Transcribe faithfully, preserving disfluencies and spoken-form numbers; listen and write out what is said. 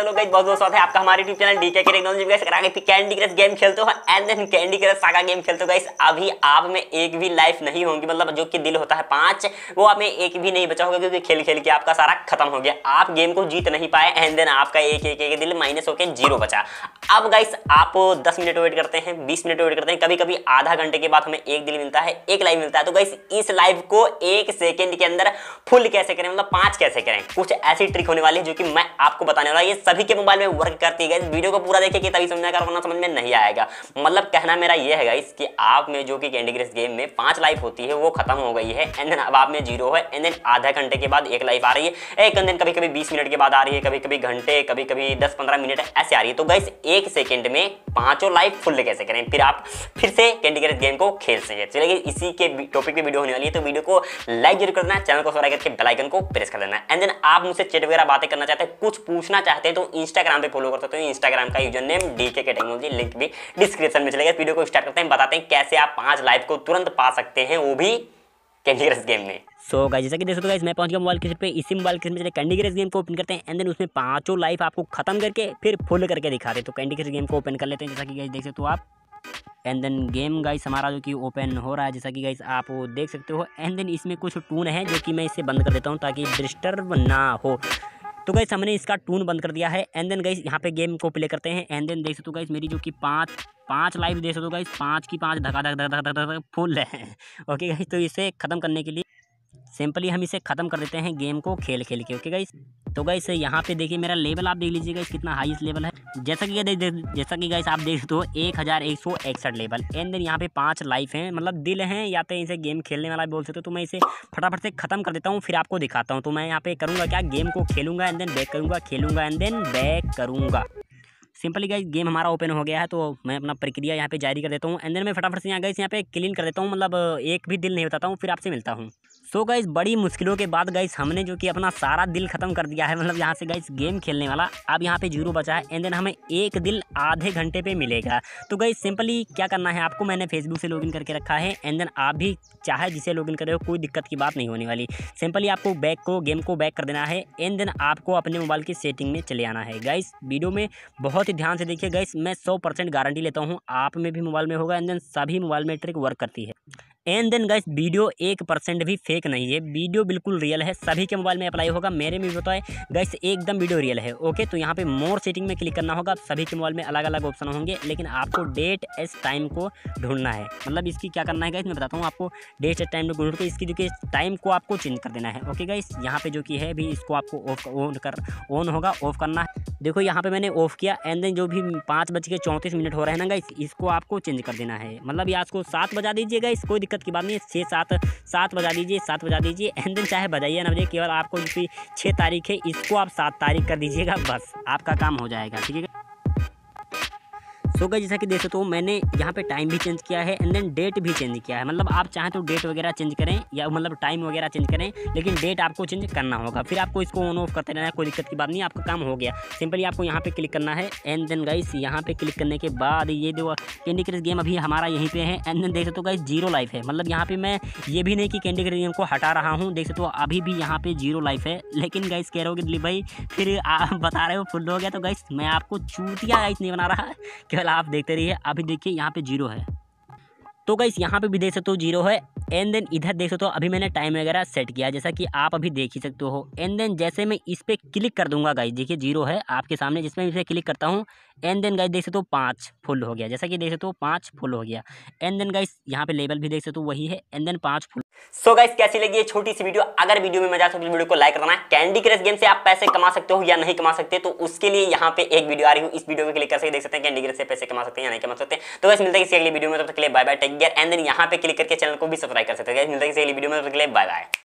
कैसे लोग गाइस, बहुत बहुत स्वागत है आपका हमारे यूट्यूब चैनल डीके के टेक्नोलॉजी गाइस। अगर आगे कैंडी क्रश गेम खेलते हो and then Candy Crush Saga game खेलते हो गाइस, अभी आप में एक भी लाइफ नहीं होंगी, मतलब जो कि दिल होता है पांच, वो आप में एक भी नहीं बचा होगा, क्योंकि खेल खेल के आपका सारा खत्म हो गया। आप गेम को जीत नहीं पाए एंड देन आपका एक एक एक दिल माइनस होकर जीरो बचा। अब गाइस आप दस मिनट वेट करते हैं, बीस मिनट वेट करते हैं, कभी कभी आधा घंटे के बाद हमें एक दिल मिलता है, एक लाइव मिलता है। तो गाइस इस लाइव को एक सेकंड के अंदर फुल कैसे करें, मतलब पांच कैसे करें, कुछ ऐसी ट्रिक होने वाली है जो कि मैं आपको बताने वाला। ये सभी के मोबाइल में वर्क करती है गाइस। वीडियो को पूरा देखिए कि तभी समझ में आएगा, वरना समझ में नहीं आएगा। मतलब कहना मेरा ये है गाइस कि आप में जो कि कैंडी क्रश गेम में पांच लाइफ होती है वो खत्म हो गई है एंड देन अब आप में जीरो है एंड देन आधा घंटे के बाद एक लाइफ आ रही है, एक दिन कभी कभी बीस मिनट के बाद आ रही है, कभी कभी घंटे, कभी कभी दस पंद्रह मिनट ऐसे आ रही है। तो गाइस एक सेकंड में पांचों लाइफ फुल कैसे करें, फिर आप फिर से कैंडी क्रश गेम को खेल सके। चलिए इसी के टॉपिक पे वीडियो होने वाली है, तो वीडियो को लाइक जरूर करना, चैनल को सब्सक्राइब करके बेल आइकन को प्रेस कर देना। एंड देन आप मुझसे चैट वगैरह बातें करना चाहते हैं, कुछ पूछना चाहते हैं, तो इंस्टाग्राम पे फॉलो कर सकते हो। इंस्टाग्राम का यूजर नेम डीके के टेक्नोलॉजी, लिंक भी डिस्क्रिप्शन में चलेगा। वीडियो को स्टार्ट करते हैं, बताते हैं कैसे आप पांच लाइफ को तुरंत पा सकते हैं, वो भी कैंडी क्रश गेम में। सो गाइस जैसा कि देख सकते हो गाइस, मैं पहुंच गया मोबाइल के पे। इसी मोबाइल के में चले कैंडी क्रश गेम को ओपन करते हैं एंड देन उसमें पांचों लाइफ आपको खत्म करके फिर फुल करके दिखाते हैं। तो कैंडी क्रश गेम को ओपन कर लेते हैं, जैसा कि गाइस देख सकते हो आप। एंड देन गेम गाइस हमारा जो कि ओपन हो रहा है, जैसा कि गाइस आप देख सकते हो। एंड देन इसमें कुछ टून है जो कि मैं इसे बंद कर देता हूँ ताकि डिस्टर्ब ना हो। तो गाइस हमने इसका टून बंद कर दिया है एंड देन गाइस यहाँ पे गेम को प्ले करते हैं। एंड देन देख सकते हो गाइस मेरी जो कि पाँच पाँच लाइव देख सकते हो गाइस, पाँच की पाँच धका धक धक धक धक फुल है। ओके गाइस, तो इसे खत्म करने के लिए सिंपली हम इसे खत्म कर देते हैं गेम को खेल खेल के। ओके गाइस, तो गाइस यहाँ पे देखिए मेरा लेवल आप देख लीजिए गाइस कितना हाईएस्ट लेवल है। जैसा कि जैसा कि गाइस आप देख सकते हो एक हज़ार एक सौ इकसठ लेवल। एंड देन यहाँ पे पांच लाइफ हैं, मतलब दिल हैं, या तो इसे गेम खेलने वाला बोल सकते हो। तो मैं इसे फटाफट से खत्म कर देता हूँ, फिर आपको दिखाता हूँ। तो मैं यहाँ पे करूँगा क्या, गेम को खेलूंगा एंड देन बैक करूँगा, खेलूंगा एंड देन बैक करूँगा। सिंपली गाइस गेम हमारा ओपन हो गया है, तो मैं अपना प्रक्रिया यहाँ पे जारी कर देता हूँ एंड देन मैं फटाफट से यहाँ गाइस यहाँ पे क्लीन कर देता हूँ, मतलब एक भी दिल नहीं बताता हूँ, फिर आपसे मिलता हूँ। सो गाइस बड़ी मुश्किलों के बाद गाइस हमने जो कि अपना सारा दिल खत्म कर दिया है, मतलब यहाँ से गाइस गेम खेलने वाला अब यहाँ पे जीरो बचा है एंड देन हमें एक दिल आधे घंटे पे मिलेगा। तो गाइस सिंपली क्या करना है आपको, मैंने फेसबुक से लॉगिन करके रखा है एंड देन आप भी चाहे जिसे लॉगिन करे हो, कोई दिक्कत की बात नहीं होने वाली। सिंपली आपको बैक को गेम को बैक कर देना है एंड देन आपको अपने मोबाइल की सेटिंग में चले आना है। गाइस वीडियो में बहुत ही ध्यान से देखिए गाइस, मैं सौ परसेंट गारंटी लेता हूँ आप में भी मोबाइल में होगा एंड देन सभी मोबाइल में ट्रिक वर्क करती है। एंड देन गाइस वीडियो एक परसेंट भी फेक नहीं है, वीडियो बिल्कुल रियल है, सभी के मोबाइल में अप्लाई होगा, मेरे में भी होता है गाइस, एकदम वीडियो रियल है। ओके, तो यहाँ पे मोर सेटिंग में क्लिक करना होगा, सभी के मोबाइल में अलग अलग ऑप्शन होंगे, लेकिन आपको डेट एस टाइम को ढूंढना है। मतलब इसकी क्या करना है गाइस, मैं बताता हूँ आपको। डेट एस टाइम को ढूंढ के इसकी जो कि टाइम को आपको चेंज कर देना है। ओके गाइस, यहाँ पे जो कि है भी इसको आपको ऑफ ऑन कर ऑन होगा, ऑफ करना है। देखो यहाँ पे मैंने ऑफ किया एंड देन जो भी पाँच बज के चौंतीस मिनट हो रहे हैं ना गाइस, इसको आपको चेंज कर देना है। मतलब ये आज को सात बजा दीजिएगा, इस कोई दिक्कत की बात नहीं है, छः सात सात बजा दीजिए, सात बजा दीजिए एंड देन चाहे बजाइए ना बजाइए, केवल आपको जो कि छः तारीख है इसको आप सात तारीख कर दीजिएगा, बस आपका काम हो जाएगा। ठीक है, सो गाइस जैसा कि देख सकते हो मैंने यहाँ पे टाइम भी चेंज किया है एंड देन डेट भी चेंज किया है। मतलब आप चाहें तो डेट वगैरह चेंज करें या मतलब टाइम वगैरह चेंज करें, लेकिन डेट आपको चेंज करना होगा। फिर आपको इसको ऑन ऑफ करते रहना है, कोई दिक्कत की बात नहीं, आपका काम हो गया। सिंपली आपको यहाँ पे क्लिक करना है एंड देन गाइस यहाँ पे क्लिक करने के बाद ये जो कैंडी क्रश गेम अभी हमारा यहीं पे है एंड देन देख सकते हो गाइस जीरो लाइफ है। मतलब यहाँ पे मैं ये भी नहीं कि कैंडी क्रश गेम को हटा रहा हूँ, देख सकते हो अभी भी यहाँ पे जीरो लाइफ है। लेकिन गाइस कह रहे हो कि दिलीप भाई फिर आप बता रहे हो फुल हो गया, तो गाइस मैं आपको चूतिया गाइस नहीं बना रहा, केवल आप देखते रहिए। अभी देखिए यहाँ पे जीरो है, तो गाइस यहाँ पे भी देख सकते हो जीरो है एंड देन इधर देख सकते हो अभी मैंने टाइम वगैरह सेट किया जैसा कि आप अभी देख ही सकते हो। एंड देन जैसे मैं इस पे क्लिक कर दूंगा गाइस, देखिए जीरो है आपके सामने, जिसमें इसे क्लिक करता हूँ एंड देन गाइस देख सकते हो पाँच फुल हो गया, जैसा कि देख सकते हो पाँच फुल हो गया। एंड देन गाइस यहाँ पे लेवल भी देख सकते हो वही है एंड देन पाँच फुल। सो गाइस कैसी लगी ये छोटी सी वीडियो, अगर वीडियो में मजा आया तो वीडियो को लाइक करना। कैंडी क्रश गेम से आप पैसे कमा सकते हो या नहीं कमा सकते, तो उसके लिए यहाँ पे एक वीडियो आ रही है, इस वीडियो को क्लिक करके देख सकते हैं कैंडी क्रश से पैसे कमा सकते हैं या नहीं कमा सकते। तो गाइस मिलता है किसी अगली वीडियो में, तब तक के लिए bye bye, take care and then यहाँ पे क्लिक करके चैनल को भी सब्सक्राइब कर सकते हैं। गाइस मिलता है किसी अगली वीडियो में, तब तक के लिए बाय बाय।